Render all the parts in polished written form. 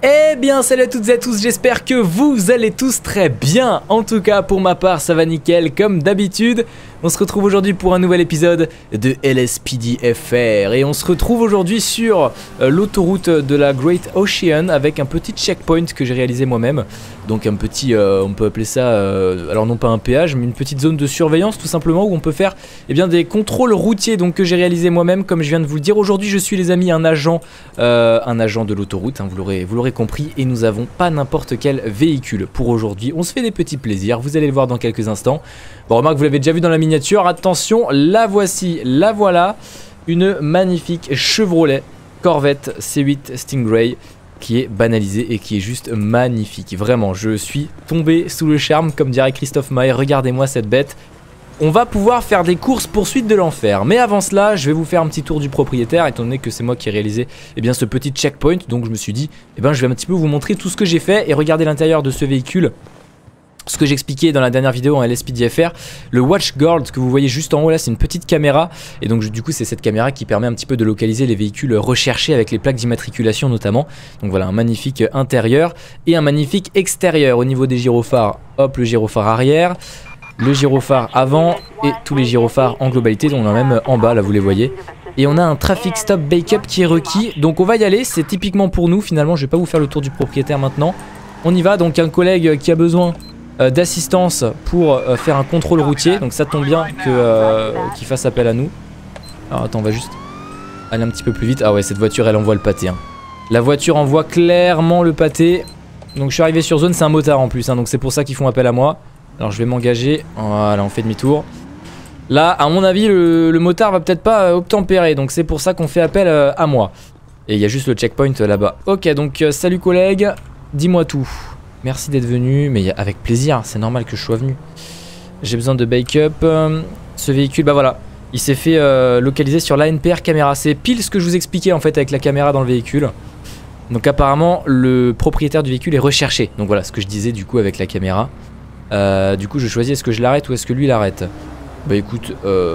Eh bien salut à toutes et à tous, j'espère que vous allez tous très bien. En tout cas pour ma part ça va nickel comme d'habitude. On se retrouve aujourd'hui pour un nouvel épisode de LSPDFR. Et on se retrouve aujourd'hui sur l'autoroute de la Great Ocean avec un petit checkpoint que j'ai réalisé moi-même. Donc un petit, on peut appeler ça, alors non pas un péage mais une petite zone de surveillance tout simplement où on peut faire des contrôles routiers donc, que j'ai réalisé moi-même comme je viens de vous le dire. Aujourd'hui je suis les amis un agent de l'autoroute, hein, vous l'aurez compris, et nous avons pas n'importe quel véhicule pour aujourd'hui. On se fait des petits plaisirs, vous allez le voir dans quelques instants. Bon, remarque, vous l'avez déjà vu dans la miniature, attention, la voici, la voilà, une magnifique Chevrolet Corvette C8 Stingray qui est banalisée et qui est juste magnifique. Vraiment, je suis tombé sous le charme, comme dirait Christophe Maé, regardez-moi cette bête. On va pouvoir faire des courses poursuite de l'enfer. Mais avant cela, je vais vous faire un petit tour du propriétaire, étant donné que c'est moi qui ai réalisé ce petit checkpoint. Donc je me suis dit, je vais un petit peu vous montrer tout ce que j'ai fait et regarder l'intérieur de ce véhicule. Ce que j'expliquais dans la dernière vidéo en LSPDFR, le WatchGuard que vous voyez juste en haut là, c'est une petite caméra. Et donc du coup c'est cette caméra qui permet un petit peu de localiser les véhicules recherchés avec les plaques d'immatriculation notamment. Donc voilà, un magnifique intérieur et un magnifique extérieur. Au niveau des gyrophares, hop, le gyrophare arrière, le gyrophare avant et tous les gyrophares en globalité. On en a même en bas là, vous les voyez. Et on a un traffic stop backup qui est requis. Donc on va y aller, c'est typiquement pour nous finalement. Je vais pas vous faire le tour du propriétaire maintenant. On y va, donc un collègue qui a besoin d'assistance pour faire un contrôle routier. Donc ça tombe bien qu'il fasse appel à nous. Alors attends, on va juste aller un petit peu plus vite. Ah ouais, cette voiture elle envoie le pâté, hein. La voiture envoie clairement le pâté. Donc je suis arrivé sur zone, c'est un motard en plus, hein, donc c'est pour ça qu'ils font appel à moi. Alors je vais m'engager, voilà, on fait demi-tour. Là à mon avis le motard va peut-être pas obtempérer, donc c'est pour ça qu'on fait appel à moi. Et il y a juste le checkpoint là-bas. Ok, donc salut collègue, dis-moi tout. Merci d'être venu, mais avec plaisir, c'est normal que je sois venu. J'ai besoin de backup. Ce véhicule, bah voilà, il s'est fait localiser sur l'ANPR caméra. C'est pile ce que je vous expliquais en fait avec la caméra dans le véhicule. Donc apparemment le propriétaire du véhicule est recherché. Donc voilà ce que je disais du coup avec la caméra. Du coup je choisis, est-ce que je l'arrête ou est-ce que lui l'arrête? Bah écoute,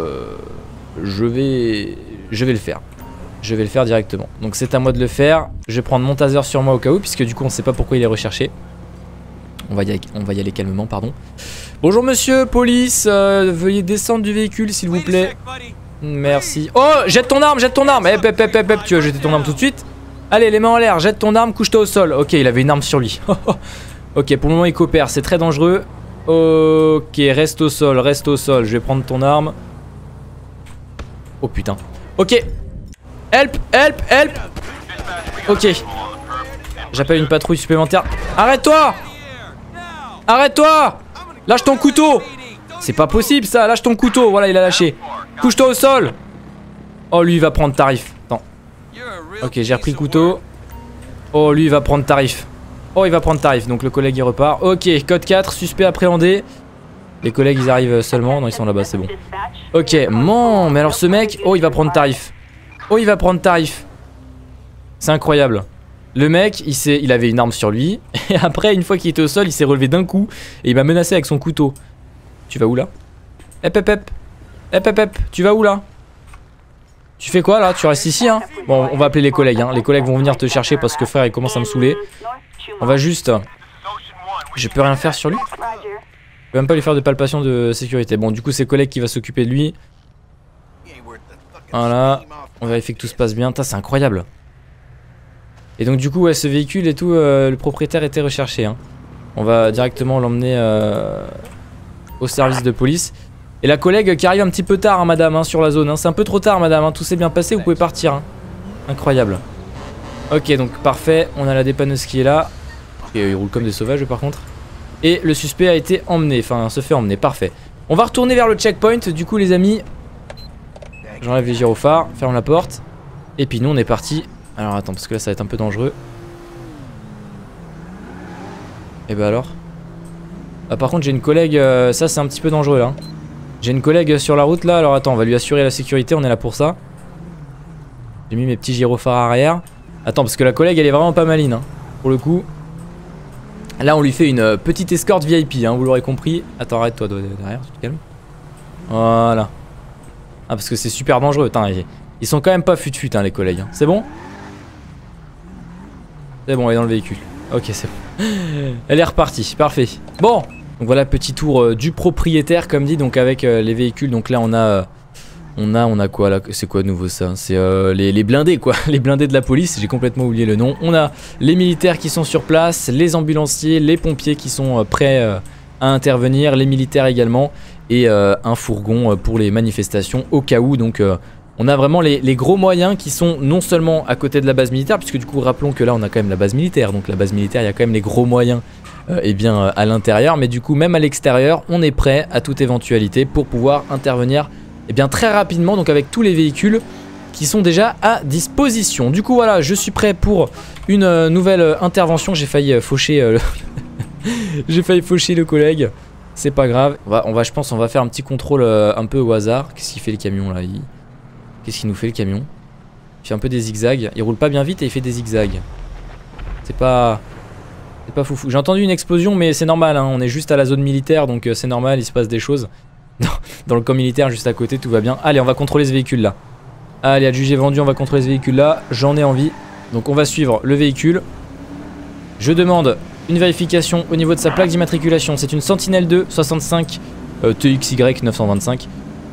je vais le faire. Je vais le faire directement. Donc c'est à moi de le faire. Je vais prendre mon taser sur moi au cas où, puisque du coup on sait pas pourquoi il est recherché. On va y aller calmement, pardon. Bonjour monsieur, police, veuillez descendre du véhicule s'il vous plaît. Merci. Oh, jette ton arme, jette ton arme. Tu vas jeter ton arme tout de suite? Allez, les mains en l'air, jette ton arme, couche-toi au sol. Ok, il avait une arme sur lui. Ok, pour le moment il coopère, c'est très dangereux. Ok, reste au sol, je vais prendre ton arme. Oh putain. Ok. Help, help, help. Ok. J'appelle une patrouille supplémentaire. Arrête-toi! Arrête-toi! Lâche ton couteau! C'est pas possible ça, lâche ton couteau. Voilà, il a lâché. Couche-toi au sol. Oh, lui il va prendre tarif. Attends. Ok, j'ai repris le couteau. Oh, lui il va prendre tarif. Oh, il va prendre tarif, donc le collègue il repart. Ok, code 4, suspect appréhendé. Les collègues ils arrivent seulement. Non, ils sont là-bas, c'est bon. Ok, non, mais alors ce mec, oh, il va prendre tarif. Oh, il va prendre tarif. C'est incroyable. Le mec, il avait une arme sur lui. Et après, une fois qu'il était au sol, il s'est relevé d'un coup. Et il m'a menacé avec son couteau. Tu vas où là? Hep, tu vas où là? Tu fais quoi là? Tu restes ici, hein? Bon, on va appeler les collègues, hein. Les collègues vont venir te chercher parce que frère, il commence à me saouler. On va juste... Je peux rien faire sur lui? Je peux même pas lui faire de palpation de sécurité. Bon, du coup, c'est collègue qui va s'occuper de lui. Voilà. On vérifie que tout se passe bien. C'est incroyable. Et donc du coup ouais, ce véhicule et tout, le propriétaire était recherché, hein. On va directement l'emmener au service de police. Et la collègue qui arrive un petit peu tard, hein, madame, hein, sur la zone, hein. C'est un peu trop tard madame, hein. Tout s'est bien passé, vous pouvez partir, hein. Incroyable. Ok, donc parfait, on a la dépanneuse qui est là. Et il roule comme des sauvages par contre. Et le suspect a été emmené, enfin se fait emmener, parfait. On va retourner vers le checkpoint du coup les amis. J'enlève les gyrophares, ferme la porte. Et puis nous on est parti. Alors attends, parce que là ça va être un peu dangereux. Et bah alors. Ah, par contre j'ai une collègue, ça c'est un petit peu dangereux là. J'ai une collègue sur la route là, alors attends, on va lui assurer la sécurité, on est là pour ça. J'ai mis mes petits gyrophares arrière. Attends, parce que la collègue elle est vraiment pas maline, hein, pour le coup. Là on lui fait une petite escorte VIP, hein, vous l'aurez compris. Attends, arrête toi derrière, tu te calmes. Voilà. Ah, parce que c'est super dangereux, putain, ils sont quand même pas fut-fut, hein, les collègues, hein. C'est bon? C'est bon, elle est dans le véhicule. Ok, c'est bon. Elle est repartie, parfait. Bon, donc voilà, petit tour du propriétaire, comme dit, donc avec les véhicules. Donc là, on a quoi là? C'est quoi de nouveau ça? C'est les blindés quoi, les blindés de la police, j'ai complètement oublié le nom. On a les militaires qui sont sur place, les ambulanciers, les pompiers qui sont prêts à intervenir, les militaires également, et un fourgon pour les manifestations au cas où. Donc on a vraiment les gros moyens qui sont non seulement à côté de la base militaire, puisque du coup rappelons que là on a quand même la base militaire, donc la base militaire il y a quand même les gros moyens et bien à l'intérieur, mais du coup même à l'extérieur on est prêt à toute éventualité pour pouvoir intervenir et bien très rapidement, donc avec tous les véhicules qui sont déjà à disposition. Du coup voilà, je suis prêt pour une nouvelle intervention. J'ai failli faucher j'ai failli faucher le collègue. C'est pas grave. Je pense on va faire un petit contrôle un peu au hasard. Qu'est-ce qu'il fait le camion là? Qu'est-ce qu'il nous fait le camion? Il fait un peu des zigzags. Il roule pas bien vite et il fait des zigzags. C'est pas foufou. J'ai entendu une explosion mais c'est normal hein. On est juste à la zone militaire donc c'est normal, il se passe des choses. Dans le camp militaire juste à côté, tout va bien. Allez, on va contrôler ce véhicule là. Allez, adjugé vendu, on va contrôler ce véhicule là. J'en ai envie. Donc on va suivre le véhicule. Je demande une vérification au niveau de sa plaque d'immatriculation. C'est une Sentinelle 2 65 TXY 925.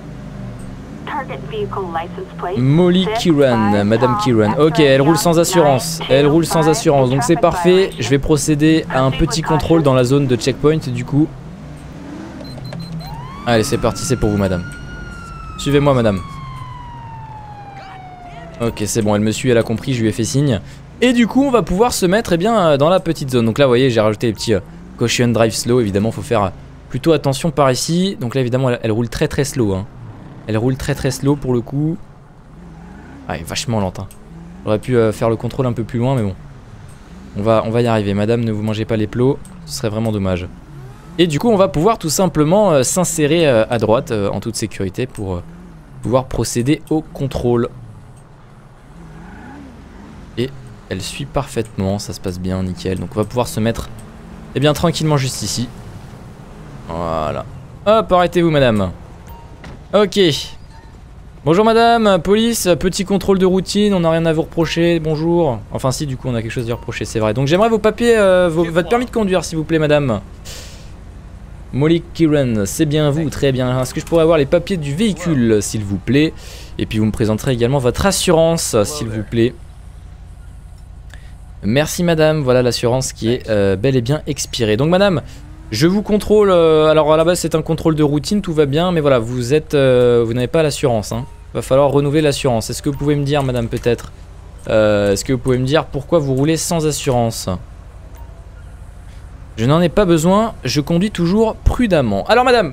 Molly Kiran, Madame Kiran. Ok, elle roule sans assurance. Elle roule sans assurance, donc c'est parfait. Je vais procéder à un petit contrôle dans la zone de checkpoint du coup. Allez, c'est parti, c'est pour vous, madame. Suivez-moi, madame. Ok, c'est bon, elle me suit, elle a compris, je lui ai fait signe. Et du coup, on va pouvoir se mettre dans la petite zone. Donc là, vous voyez, j'ai rajouté les petits caution drive slow. Évidemment, il faut faire plutôt attention par ici. Donc là, évidemment, elle roule très très slow. Hein. Elle roule très très slow pour le coup. Ah, elle est vachement lente. Hein. J'aurais pu faire le contrôle un peu plus loin, mais bon. On va y arriver. Madame, ne vous mangez pas les plots. Ce serait vraiment dommage. Et du coup on va pouvoir tout simplement s'insérer à droite en toute sécurité pour pouvoir procéder au contrôle. Et elle suit parfaitement, ça se passe bien, nickel. Donc on va pouvoir se mettre tranquillement juste ici. Voilà. Hop, arrêtez-vous madame. Ok. Bonjour madame, police, petit contrôle de routine, on n'a rien à vous reprocher, bonjour. Enfin si, du coup on a quelque chose à vous reprocher, c'est vrai. Donc j'aimerais vos papiers, votre permis de conduire s'il vous plaît madame. Molly Kiran, c'est bien vous, très bien. Est-ce que je pourrais avoir les papiers du véhicule, s'il vous plaît? Et puis vous me présenterez également votre assurance, s'il vous plaît. Merci madame, voilà l'assurance qui est bel et bien expirée. Donc madame, je vous contrôle, alors à la base c'est un contrôle de routine, tout va bien, mais voilà, vous n'avez pas l'assurance. Hein. Va falloir renouveler l'assurance. Est-ce que vous pouvez me dire madame peut-être est-ce que vous pouvez me dire pourquoi vous roulez sans assurance? Je n'en ai pas besoin, je conduis toujours prudemment. Alors madame,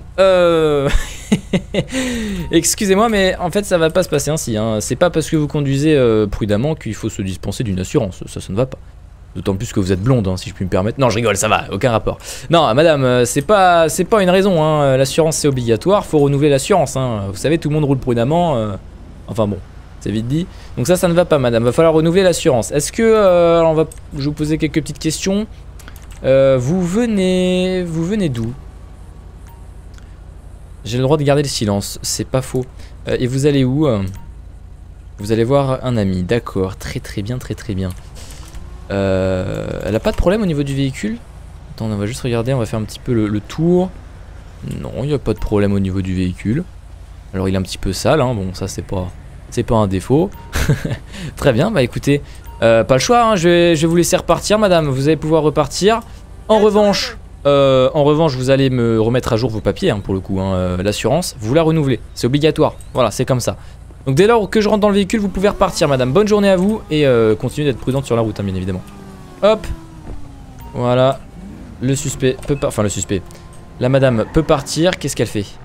excusez-moi mais en fait ça va pas se passer ainsi hein. C'est pas parce que vous conduisez prudemment qu'il faut se dispenser d'une assurance, ça ne va pas. D'autant plus que vous êtes blonde hein, si je puis me permettre. Non je rigole, ça va, aucun rapport. Non madame, c'est pas une raison hein. L'assurance c'est obligatoire, faut renouveler l'assurance hein. Vous savez tout le monde roule prudemment, enfin bon, c'est vite dit. Donc ça ne va pas madame, va falloir renouveler l'assurance. Est-ce que, je vais vous poser quelques petites questions. Vous venez d'où? J'ai le droit de garder le silence, c'est pas faux. Et vous allez où? Vous allez voir un ami, d'accord, très bien, très bien. Elle a pas de problème au niveau du véhicule? Attends, on va juste regarder, on va faire un petit peu le tour. Non, il n'y a pas de problème au niveau du véhicule. Alors il est un petit peu sale, hein. Bon ça c'est pas un défaut. Très bien, bah écoutez, pas le choix, hein. Je vais vous laisser repartir madame, vous allez pouvoir repartir. En revanche, vous allez me remettre à jour vos papiers hein, pour le coup, hein. L'assurance, vous la renouvelez, c'est obligatoire, voilà c'est comme ça. Donc dès lors que je rentre dans le véhicule, vous pouvez repartir madame, bonne journée à vous et continuez d'être prudente sur la route hein, bien évidemment. Hop, voilà, le suspect peut pas, enfin le suspect, la madame peut partir, qu'est-ce qu'elle fait?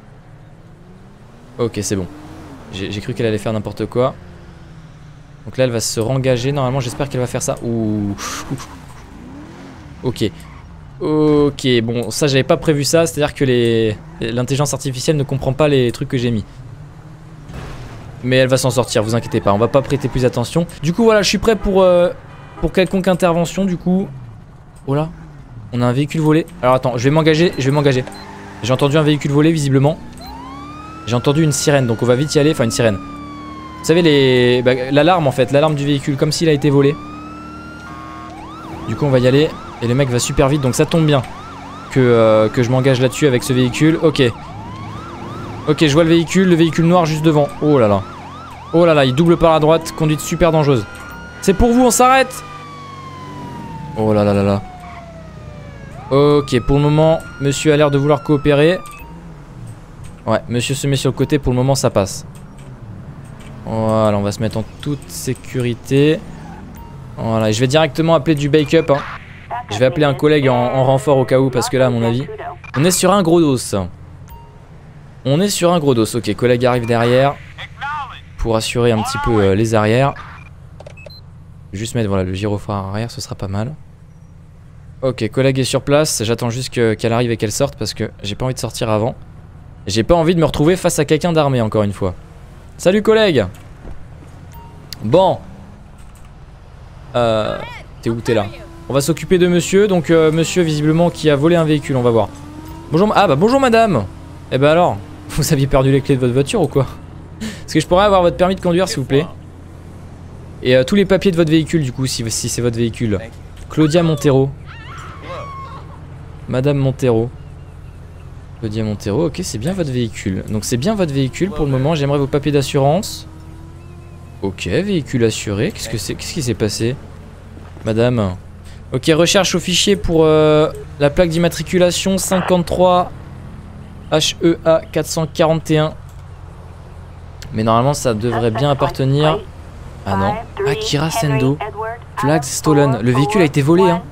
Ok c'est bon, j'ai cru qu'elle allait faire n'importe quoi. Donc là elle va se rengager, normalement j'espère qu'elle va faire ça. Ouh. Ok. Ok, bon ça j'avais pas prévu ça, c'est-à-dire que l'intelligence artificielle ne comprend pas les trucs que j'ai mis. Mais elle va s'en sortir, vous inquiétez pas, on va pas prêter plus attention. Du coup voilà, je suis prêt pour quelconque intervention du coup. Oh là, on a un véhicule volé. Alors attends, je vais m'engager. J'ai entendu un véhicule volé visiblement. J'ai entendu une sirène, donc on va vite y aller, enfin une sirène. Vous savez l'alarme en fait, l'alarme du véhicule, comme s'il a été volé. Du coup on va y aller. Et le mec va super vite donc ça tombe bien que je m'engage là-dessus avec ce véhicule. Ok. Ok, je vois le véhicule noir juste devant. Oh là là. Oh là là, il double par la droite, conduite super dangereuse. C'est pour vous, on s'arrête. Oh là là là là. Ok, pour le moment, monsieur a l'air de vouloir coopérer. Ouais, monsieur se met sur le côté, pour le moment ça passe. Voilà, on va se mettre en toute sécurité. Voilà, et je vais directement appeler du backup. Hein. Je vais appeler un collègue en renfort au cas où, parce que là, à mon avis, on est sur un gros dos. On est sur un gros dos. Ok, collègue arrive derrière pour assurer un petit peu les arrières. Juste mettre voilà, le gyrophare arrière, ce sera pas mal. Ok, collègue est sur place. J'attends juste qu'elle arrive et qu'elle sorte parce que j'ai pas envie de sortir avant. J'ai pas envie de me retrouver face à quelqu'un d'armé encore une fois. Salut collègue. Bon. T'es où? T'es là. On va s'occuper de monsieur. Donc monsieur visiblement qui a volé un véhicule, on va voir. Bonjour. Ah bah bonjour madame. Eh ben alors, vous aviez perdu les clés de votre voiture ou quoi? Est-ce que je pourrais avoir votre permis de conduire s'il vous plaît? Et tous les papiers de votre véhicule du coup si c'est votre véhicule. Claudia Montero. Madame Montero. Claudia Montero, ok c'est bien votre véhicule. Donc c'est bien votre véhicule pour le moment, j'aimerais vos papiers d'assurance. Ok, véhicule assuré, qu'est-ce qui s'est passé? Madame. Ok, recherche au fichier pour la plaque d'immatriculation 53 HEA 441. Mais normalement ça devrait bien appartenir. Ah non. Akira Sendo. Flags stolen. Le véhicule a été volé hein.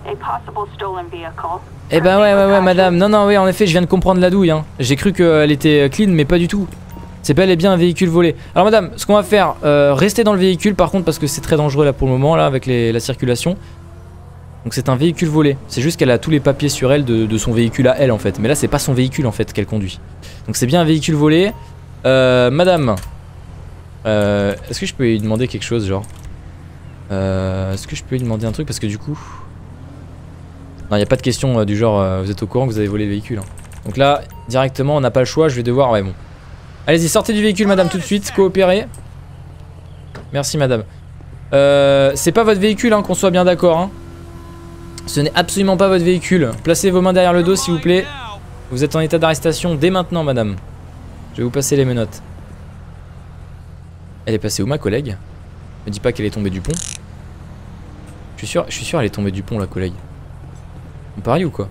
Eh ben ouais madame. Non oui en effet je viens de comprendre la douille hein. J'ai cru qu'elle était clean mais pas du tout. C'est bel et bien un véhicule volé. Alors madame, ce qu'on va faire, restez dans le véhicule par contre parce que c'est très dangereux là pour le moment là avec la circulation. Donc c'est un véhicule volé. C'est juste qu'elle a tous les papiers sur elle de son véhicule à elle en fait. Mais là c'est pas son véhicule en fait qu'elle conduit. Donc c'est bien un véhicule volé. Madame, est-ce que je peux lui demander quelque chose genre est-ce que je peux lui demander un truc parce que du coup... Non y a pas de question du genre vous êtes au courant que vous avez volé le véhicule hein. Donc là directement on n'a pas le choix, je vais devoir... Ouais bon. Allez-y sortez du véhicule madame tout de suite, coopérez. Merci madame. C'est pas votre véhicule hein, qu'on soit bien d'accord hein. Ce n'est absolument pas votre véhicule. Placez vos mains derrière le dos s'il vous plaît. Vous êtes en état d'arrestation dès maintenant madame. Je vais vous passer les menottes. Elle est passée où ma collègue? Me dis pas qu'elle est tombée du pont. Je suis sûr elle est tombée du pont la collègue. On parie ou quoi?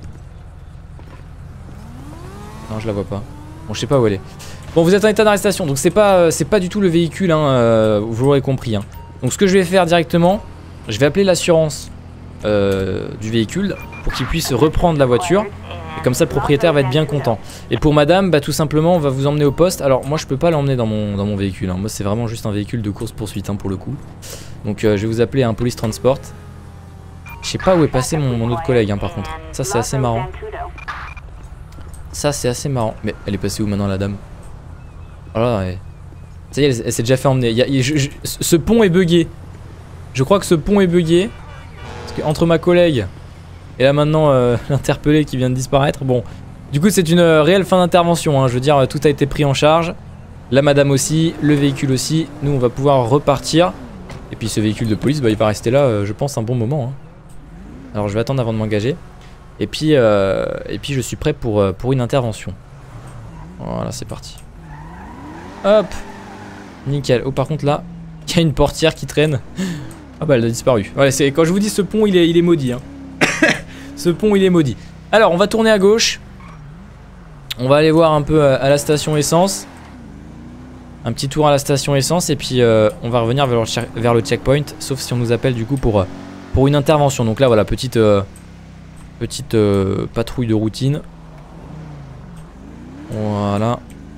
Non je la vois pas. Bon je sais pas où elle est. Bon vous êtes en état d'arrestation donc c'est pas du tout le véhicule hein, vous l'aurez compris hein. Donc ce que je vais faire directement, je vais appeler l'assurance du véhicule pour qu'il puisse reprendre la voiture. Et comme ça le propriétaire va être bien content. Et pour madame, bah tout simplement on va vous emmener au poste. Alors moi je peux pas l'emmener dans mon véhicule hein. Moi c'est vraiment juste un véhicule de course poursuite hein, pour le coup. Donc je vais vous appeler un police transport. Je sais pas où est passé mon autre collègue hein, par contre. Ça c'est assez marrant. Ça c'est assez marrant. Mais elle est passée où maintenant la dame? Voilà ouais. Ça y est elle s'est déjà fait emmener. Ce pont est buggé. Je crois que ce pont est buggé. Parce que entre ma collègue et là maintenant l'interpellé qui vient de disparaître. Bon, du coup c'est une réelle fin d'intervention hein. Je veux dire tout a été pris en charge. La madame aussi, le véhicule aussi. Nous on va pouvoir repartir. Et puis ce véhicule de police bah, il va rester là je pense un bon moment hein. Alors je vais attendre avant de m'engager. Et puis je suis prêt pour une intervention. Voilà c'est parti. Hop. Nickel. Oh par contre là il y a une portière qui traîne. Ah bah elle a disparu. Ouais, quand je vous dis ce pont il est maudit hein. Ce pont il est maudit. Alors on va tourner à gauche. On va aller voir un peu à la station essence. Un petit tour à la station essence. Et puis on va revenir vers le checkpoint. Sauf si on nous appelle du coup pour une intervention. Donc là voilà petite patrouille de routine. Voilà.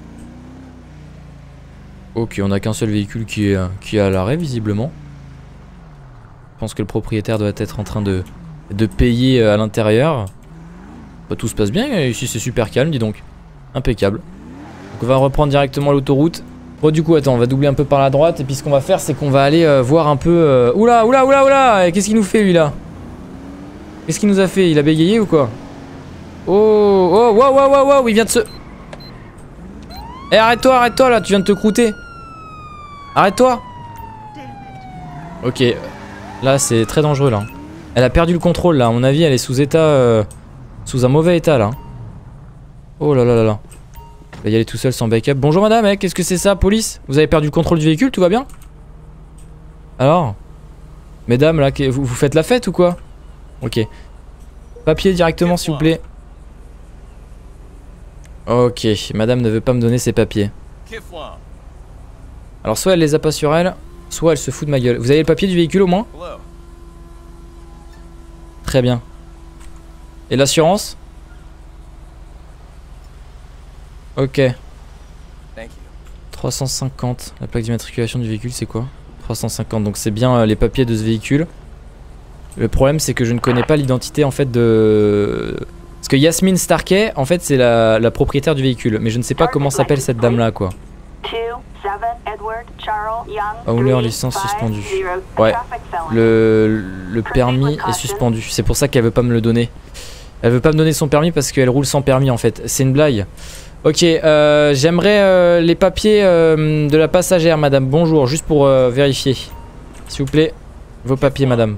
Ok on n'a qu'un seul véhicule qui est à l'arrêt visiblement. Je pense que le propriétaire doit être en train de payer à l'intérieur. Bah, tout se passe bien ici c'est super calme dis donc. Impeccable. Donc on va reprendre directement l'autoroute. Bon du coup attends on va doubler un peu par la droite. Et puis ce qu'on va faire c'est qu'on va aller voir un peu Oula qu'est-ce qu'il nous fait lui là? Qu'est-ce qu'il nous a fait? Il a bégayé ou quoi? Oh wow il vient de se... Eh arrête-toi là tu viens de te croûter. Arrête-toi. Ok. Là c'est très dangereux là. Elle a perdu le contrôle là, à mon avis elle est sous état... sous un mauvais état là. Oh là là là là. Il va y aller tout seul sans backup. Bonjour madame, qu'est-ce que c'est ça, police? Vous avez perdu le contrôle du véhicule, tout va bien? Alors? Mesdames là, vous faites la fête ou quoi? Ok. Papier directement s'il vous plaît. Ok, madame ne veut pas me donner ses papiers. Alors soit elle les a pas sur elle, soit elle se fout de ma gueule. Vous avez le papier du véhicule au moins? Très bien. Et l'assurance? Ok. 350. La plaque d'immatriculation du véhicule c'est quoi? 350, donc c'est bien les papiers de ce véhicule. Le problème c'est que je ne connais pas l'identité en fait de... Parce que Yasmine Starkey en fait c'est la propriétaire du véhicule. Mais je ne sais pas comment s'appelle cette dame là quoi. Owner licence suspendue. Ouais. Le permis est suspendu. C'est pour ça qu'elle veut pas me le donner. Elle veut pas me donner son permis parce qu'elle roule sans permis en fait. C'est une blague. Ok, j'aimerais les papiers de la passagère, madame. Bonjour, juste pour vérifier. S'il vous plaît, vos papiers, madame.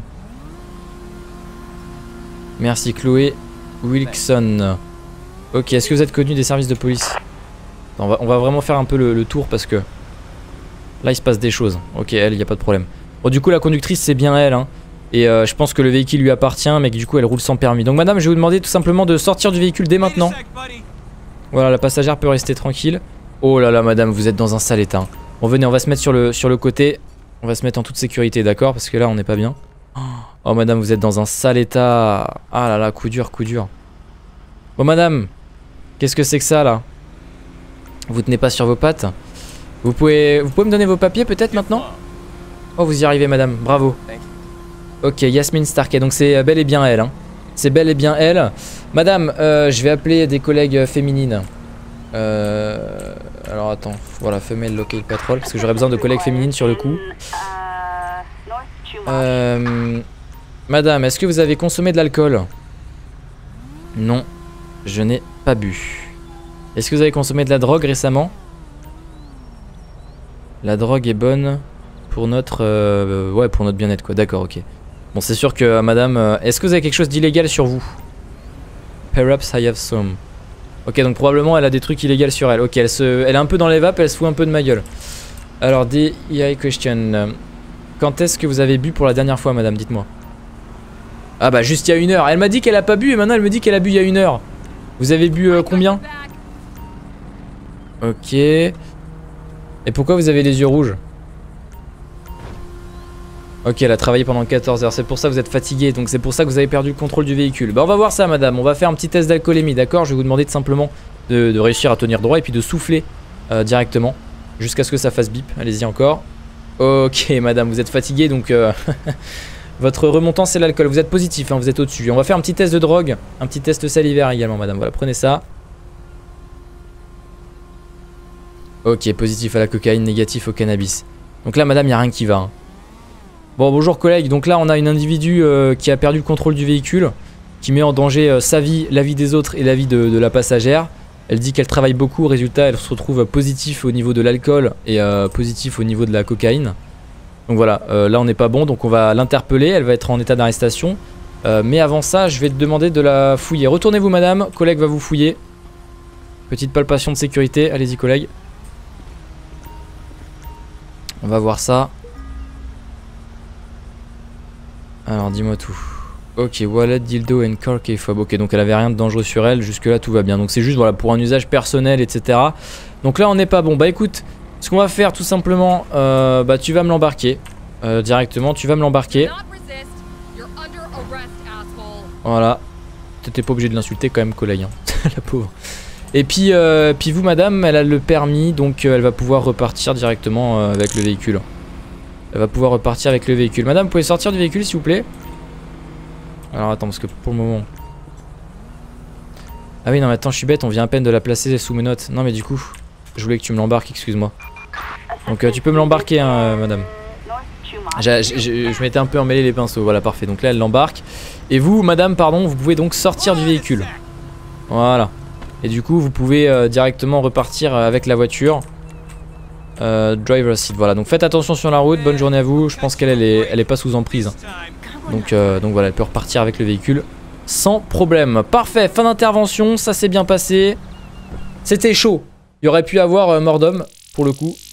Merci, Chloé Wilson. Ok, est-ce que vous êtes connu des services de police? On va vraiment faire un peu le tour parce que là, il se passe des choses. Ok, elle, il n'y a pas de problème. Bon, du coup, la conductrice, c'est bien elle, hein. Et je pense que le véhicule lui appartient, mais que du coup, elle roule sans permis. Donc, madame, je vais vous demander tout simplement de sortir du véhicule dès maintenant. Voilà, la passagère peut rester tranquille. Oh là là, madame, vous êtes dans un sale état. Bon, venez, on va se mettre sur le côté. On va se mettre en toute sécurité, d'accord? Parce que là, on n'est pas bien. Oh, madame, vous êtes dans un sale état. Ah là là, coup dur, coup dur. Bon, madame, qu'est-ce que c'est que ça, là? Vous tenez pas sur vos pattes? Vous pouvez me donner vos papiers, peut-être, maintenant? Oh, vous y arrivez, madame. Bravo. Ok, Yasmine Starkey. Donc, c'est bel et bien elle, hein. C'est bel et bien elle. Madame, je vais appeler des collègues féminines. Alors attends, voilà, femelle local patrol, parce que j'aurais besoin de collègues féminines sur le coup. Madame, est-ce que vous avez consommé de l'alcool? Non, je n'ai pas bu. Est-ce que vous avez consommé de la drogue récemment? La drogue est bonne pour notre... ouais, pour notre bien-être quoi, d'accord, ok. Bon, c'est sûr que madame... est-ce que vous avez quelque chose d'illégal sur vous? Perhaps I have some. Ok, donc probablement elle a des trucs illégaux sur elle. Ok, elle est un peu dans les vapes, elle se fout un peu de ma gueule. Alors, DEI question. Quand est-ce que vous avez bu pour la dernière fois, madame? Dites-moi. Ah bah, juste il y a 1 heure. Elle m'a dit qu'elle a pas bu et maintenant elle me dit qu'elle a bu il y a 1 heure. Vous avez bu combien? Ok. Et pourquoi vous avez les yeux rouges? Ok, elle a travaillé pendant 14 heures, c'est pour ça que vous êtes fatigué, donc c'est pour ça que vous avez perdu le contrôle du véhicule. Bah on va voir ça madame, on va faire un petit test d'alcoolémie, d'accord? Je vais vous demander de simplement de réussir à tenir droit et puis de souffler directement jusqu'à ce que ça fasse bip, allez-y encore. Ok madame, vous êtes fatigué donc votre remontant c'est l'alcool, vous êtes positif, hein, vous êtes au-dessus. On va faire un petit test de drogue, un petit test salivaire également madame, voilà, prenez ça. Ok, positif à la cocaïne, négatif au cannabis. Donc là madame, il n'y a rien qui va, hein. Bon, bonjour collègues, donc là on a une individu qui a perdu le contrôle du véhicule, qui met en danger sa vie, la vie des autres et la vie de la passagère. Elle dit qu'elle travaille beaucoup, résultat elle se retrouve positif au niveau de l'alcool et positif au niveau de la cocaïne. Donc voilà, là on n'est pas bon, donc on va l'interpeller, elle va être en état d'arrestation. Mais avant ça, je vais te demander de la fouiller. Retournez-vous madame, collègue va vous fouiller. Petite palpation de sécurité, allez-y collègue. On va voir ça. Alors dis-moi tout. Ok, wallet, dildo and car key fob. Ok, donc elle avait rien de dangereux sur elle, jusque là tout va bien. Donc c'est juste voilà pour un usage personnel, etc. Donc là on n'est pas bon. Bah écoute, ce qu'on va faire tout simplement, bah tu vas me l'embarquer directement, tu vas me l'embarquer. Voilà. T'étais pas obligé de l'insulter quand même collègue, hein. La pauvre. Et puis, puis vous madame, elle a le permis, donc elle va pouvoir repartir directement avec le véhicule. Elle va pouvoir repartir avec le véhicule. Madame, vous pouvez sortir du véhicule s'il vous plaît? Alors attends, parce que pour le moment... Ah oui, non mais attends, je suis bête, on vient à peine de la placer sous mes notes. Non mais du coup, je voulais que tu me l'embarques, excuse-moi. Donc tu peux me l'embarquer, hein, madame. Je m'étais un peu emmêlé les pinceaux, voilà, parfait. Donc là, elle l'embarque. Et vous, madame, pardon, vous pouvez donc sortir du véhicule. Voilà. Et du coup, vous pouvez directement repartir avec la voiture. Driver seat, voilà. Donc faites attention sur la route, bonne journée à vous. Je pense qu'elle est pas sous emprise. Donc voilà, elle peut repartir avec le véhicule sans problème. Parfait, fin d'intervention, ça s'est bien passé. C'était chaud. Il y aurait pu avoir mort d'homme pour le coup.